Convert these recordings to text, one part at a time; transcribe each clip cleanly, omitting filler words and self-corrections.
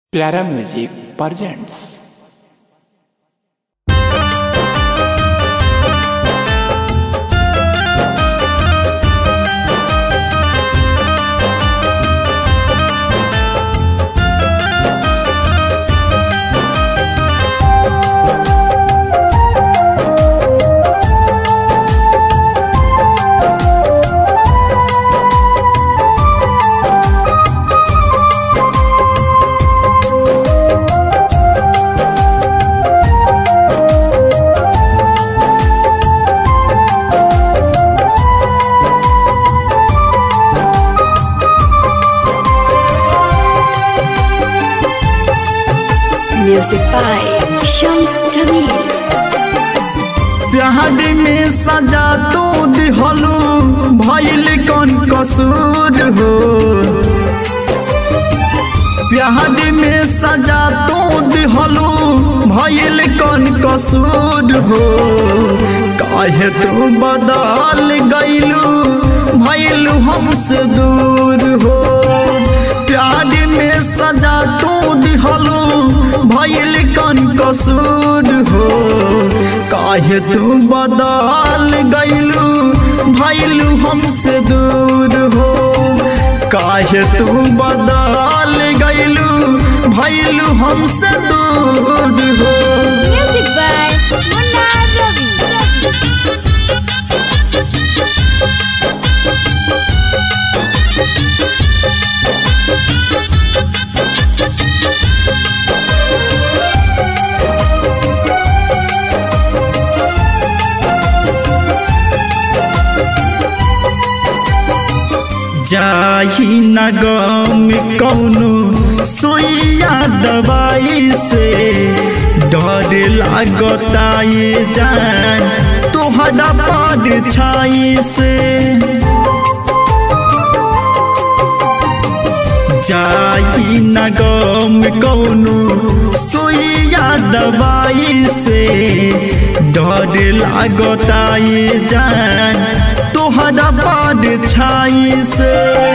प्यारा music presents. Music by Shams Jamil। प्यार में सजा तो दिहलू भइल कौन कसूर हो। प्यार में सजा तो दिहलू भइल कौन कसूर हो। काहे तू बदल गइलू भइलू हमसे दूर हो। प्यार में सजा तो दिहलू भइल कौन कसूर हो। काहे तू बदल गइलू भइलू हमसे दूर हो। काहे तू बदल गइलू भइलू हमसे दूर हो। Music by Munna Ravi। जाही न गम कौनो सुइया दवाई से डर लागता ये जान तोहरा पर छाई से। जाही न गम कौनो सुइया दवाई से डर लागता ये जान तोहरा पर छाई से।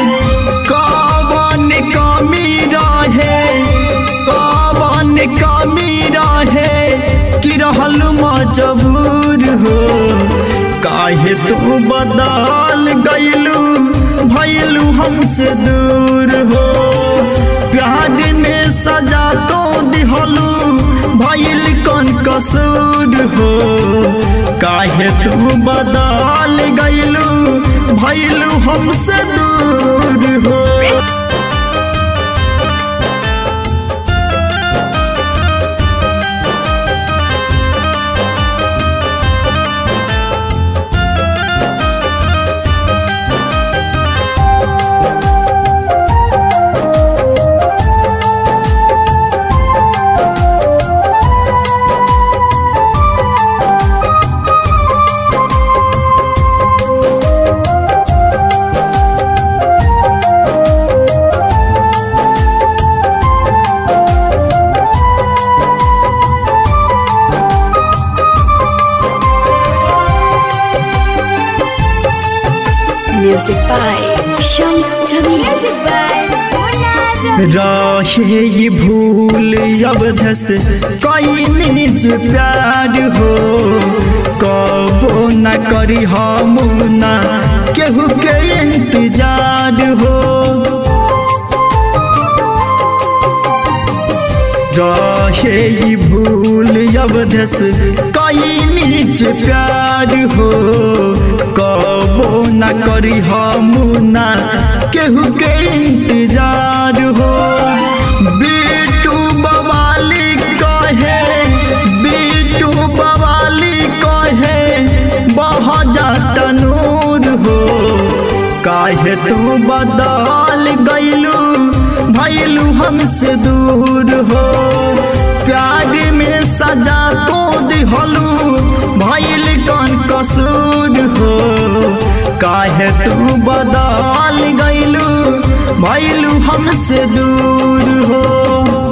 कौन कमी रहे कौन कमी रहे कि रहल मजबूर हो। काहे तू बदल गइलू भइलू हमसे दूर हो। प्यार में सजा तो दिहलू भइल कौन कसूर हो। काहे तू बदल गइलू भइलू हमसे दूर हो। Music by Shams Jamil। Music by Munna Ravi। रहे ये भूल अवधस कोई निज प्यार हो। कबो न करी हम ना केहू के इंतजार हो। रहे ये भूल अवधस कोई निज प्यार हो। कबो न करी हम ना केहू के इंतजार हो। बीटू बवाली कहे बीटू बवाली कहे बह जाता नूर हो। काहे तू बदल गइलू भइलू हमसे दूर हो। प्यार में सजा तो दिहलू भइल कौन कसूर हो। काहे तू बदल गइलू भइलू हमसे दूर हो।